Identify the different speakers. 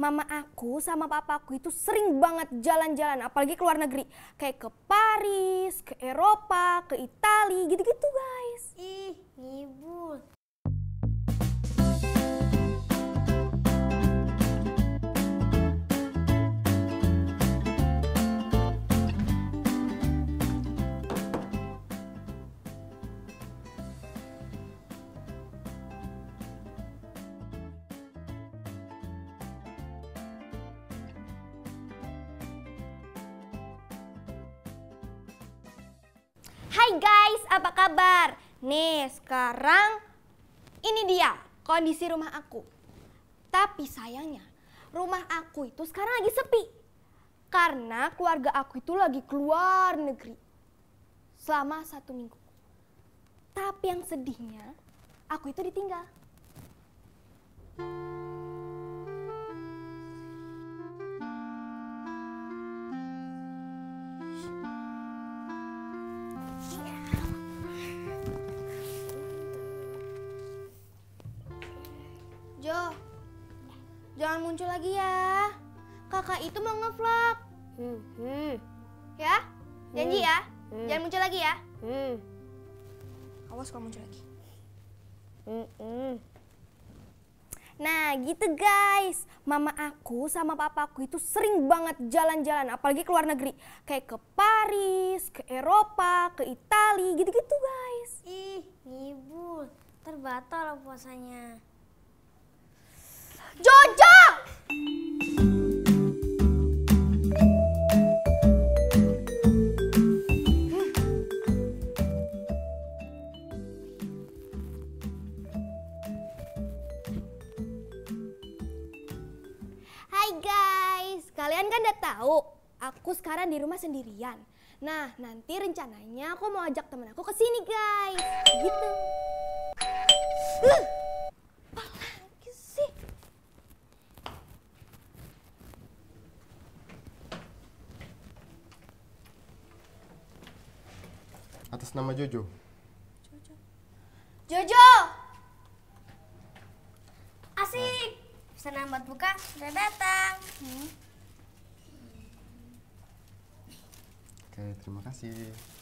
Speaker 1: mama aku sama papaku itu sering banget jalan-jalan, apalagi ke luar negeri. Kayak ke Paris, ke Eropa, ke Italia, gitu-gitu guys.
Speaker 2: Ih, ngibul.
Speaker 1: Hai guys, apa kabar? Nih, sekarang ini dia kondisi rumah aku. Tapi sayangnya, rumah aku itu sekarang lagi sepi. Karena keluarga aku itu lagi keluar negeri selama 1 minggu. Tapi yang sedihnya, aku itu ditinggal. Jo, jangan muncul lagi ya. Kakak itu mau ngevlog. Ya? Janji ya? Jangan muncul lagi ya? Awas kalau muncul lagi. Nah gitu guys, mama aku sama papaku itu sering banget jalan-jalan, apalagi ke luar negeri. Kayak ke Paris, ke Eropa, ke Italia, gitu-gitu guys.
Speaker 2: Ih, ngibul. Ntar batal puasanya.
Speaker 1: Jojo! Hai guys, kalian kan udah tahu aku sekarang di rumah sendirian. Nah, nanti rencananya aku mau ajak temen aku ke sini guys. Gitu. Apa lagi sih?
Speaker 3: Atas nama Jojo.
Speaker 1: Jojo!
Speaker 2: Asik. Pesanan buat buka udah datang.
Speaker 3: Oke, terima kasih.